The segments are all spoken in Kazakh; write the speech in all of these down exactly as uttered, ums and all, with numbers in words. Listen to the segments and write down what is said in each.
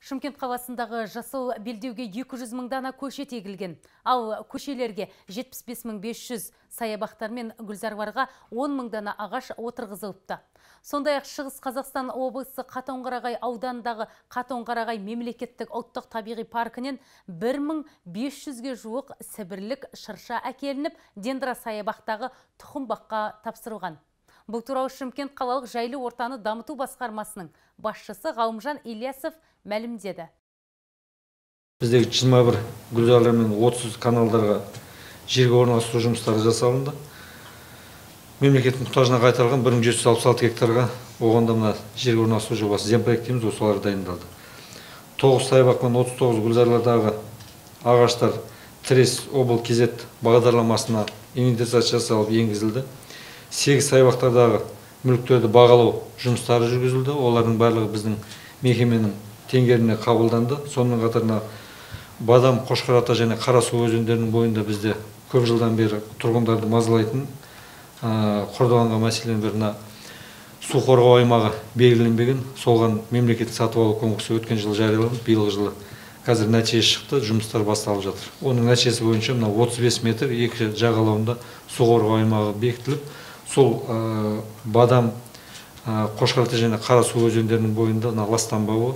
Шымкент қаласындағы жасыл белдеуге екі жүз мың дана көшет егілген. Ал көшелерге жетпіс бес мың бес жүз, саябақтар мен гүлзарларға он мың дана ағаш отырғызылыпты. Сондай-ақ Шығыс Қазақстан облысы Қатонқарағай ауданындағы Қатонқарағай мемлекеттік ұлттық табиғи паркінен бір мың бес жүзге жуық сібірлік шырша әкелініп, Дендра саябақтағы тұқым баққа тапсырылған. Бұл туралы Шымкент қалалық жайлы ортаны дамыту басқармасының басшысы Ғалымжан Ильясов мәлімдеді. Біздегі жиырма бір гүлзарлар мен отыз каналдарға жерге орналастыру жұмыстары жасалынды. Мемлекеттің мұқтажына қайтарылған бір мың жеті жүз алпыс алты гектарға оғанда мына жерге орналастыру жобасы земпроект дейміз, осылар дайындалды. тоғыз саябақ пен отыз тоғыз гүлзарлардағы ағаштар Трес обл кезет бағдарламасына инвентаризация жасалып енгізілді. сегіз саябақтардағы мүліктерді бағалау жұмыстары жүргізілді. Олардың барлығы біздің мекеменің теңгеріміне қабылданды. Сонымен қатарына Бадам, Қошқарата және Қарасу өзендерінің бойында бізде көп жылдан бері тұрғындарды мазалайтын қордаланған мәселенің біріне су қорғау аймағы белгіленбеген. Солған мемлекеттік сатып алу конкурсы өткен жылы жарияланып, биылғы жылы қазір нәтиже шықты, жұмыстар басталып жатыр. Оның нәтижесі бойынша мына отыз бес метр екі жағалауында су қорғау аймағы бекітіліп, сол Бадам, Қошқарата және Қарасу өзендерінің бойында ластанбауы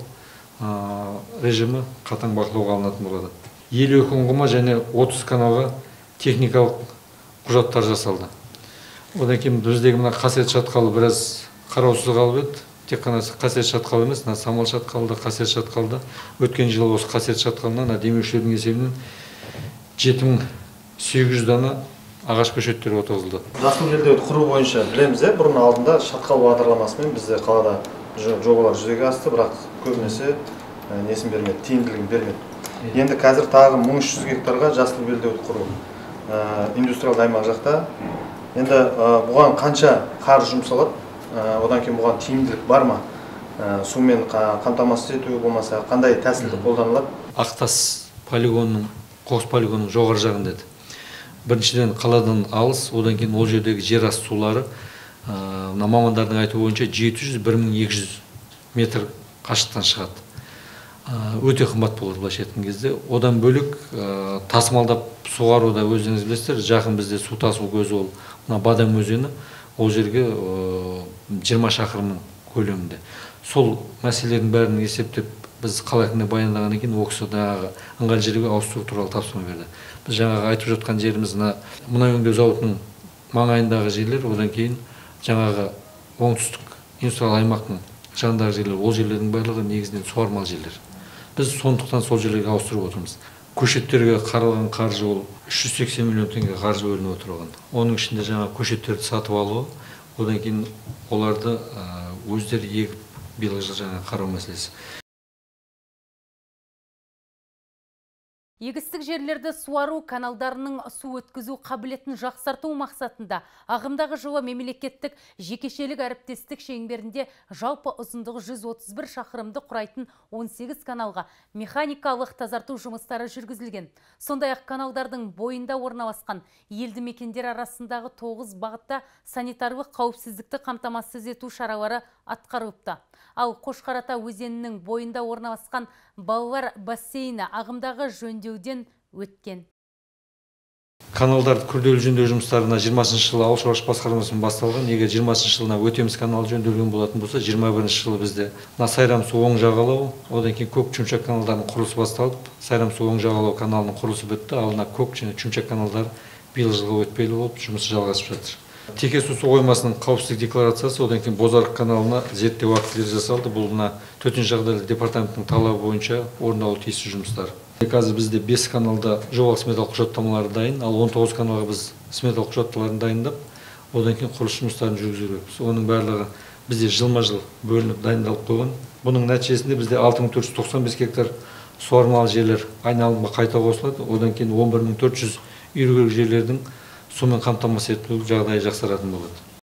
режимі қатаң бақылауға алынатын болады. елу екі ұңғыма және отыз каналға техникалық құжаттар жасалды. Одан кейін біздегі мына қасиет шатқалы біраз қараусыз қалып еді. Тек қана қасиет шатқалы емес, самал шатқалда, қасиет шатқалда. Өткен жылы осы қасиет шатқалынан демеушілердің есебінен жеті мың сегіз жүз дана ағаш көшеттері отырғызылды. Жасыл белдеуді құру бойынша білеміз, бұрын алдында шатқал бағдарламасымен бізде қалада жобалар жүзеге асты, бірақ көбінесе несін бермеді, тиімділігін бермеді. Енді қазір тағы мың үш жүз гектарға жасыл белдеуді құру индустриалды аймақ жақта. Енді бұған қанша қаржы жұмсалады, одан кейін бұған тиімділік бар ма, сумен қамтамасыз етуге болмаса қандай тәсілді қолданылады? Ақтас полигонының, қоқыс полигонының жоғары жағында еді. Біріншіден қаладан алыс, одан кейін ол жердегі жер асты сулары мамандардың айтуы бойынша жеті жүз бір мың екі жүз метр қашықтан шығады. Өте қымбат болады былайша айтқан кезде. Одан бөлек тасымалдап суғаруда өздеріңіз білесіздер, жақын бізде су тасу көзі ол мына Бадам өзені, ол жерге жиырма шақырымның көлемінде. Сол мәселелердің бәрін есептеп біз қала әкіміне баяндағаннан кейін ол кісі ыңғайлы жерге ауыстыру туралы тапсырма берді. Біз жаңағы айтып жатқан жеріміз мұнай өңдеу зауытының маңайындағы жерлер, одан кейін жаңағы оңтүстік индустриялық аймақтың жанындағы жерлер, ол жерлердің барлығы негізінен суармалы жерлер. Біз сондықтан сол жерлерге ауыстырып отырмыз. Көшеттерге қаралған қаржы ол үш жүз сексен миллион теңге қаржы бөлініп отырған. Оның ішінде жаңа көшеттерді сатып алу, одан кейін оларды өздері егіп биылғы жыл жаңа қарау мәселесі. Егістік жерлерді суару каналдарының су өткізу қабілетін жақсарту мақсатында ағымдағы жылы мемлекеттік жекешелік әріптестік шеңберінде жалпы ұзындығы жүз отыз бір шақырымды құрайтын он сегіз каналға механикалық тазарту жұмыстары жүргізілген. Сондай-ақ каналдардың бойында орналасқан елді мекендер арасындағы тоғыз бағытта санитарлық қауіпсіздікті қамтамасыз ету шаралары атқарылыпты. Ал Қошқарата өзенінің бойында орналасқан балалар бассейні ағымдағы жөндеуден өткен. Каналдарды күрделі жөндеу жұмыстарына жиырмасыншы жылы ауыл шаруашылық басқармасымен басталған. Егер жиырмасыншы жылына өтеміз каналы жөнделген болатын болса, жиырма бірінші жылы бізде Сайрам су оң жағалау, одан кейін көк чүмчак каналдарының құрылысы басталып, Сайрам су оң жағалау каналының құрылысы бітті, ал көк және чүмчак каналдар биыл жылға өтпелі болып жұмысы жалғасып жатыр. Текесу су қоймасының қауіпсіздік декларациясы, одан кейін Бозарық каналына зерттеу актілері жасалды. Бұл мына төтенше жағдайлар департаментінің талабы бойынша орындалу тиісті жұмыстар. Қазір бізде бес каналда жобалық сметалық құжаттамалары дайын, ал он тоғыз каналға біз сметалық құжаттамаларын дайындап, одан кейін құрылыс жұмыстарын жүргіземіз. Оның барлығы бізде жылма-жыл бөлініп дайындалып қойған. Бұның нәтижесінде бізде алты мың төрт жүз тоқсан бес гектар суармалы жерлер айналымға қайта қосылады. Одан кейін он бір мың төрт жүз үйрек жерлердің сумен қамтамасыз етілу жағдайы жақсаратын болады.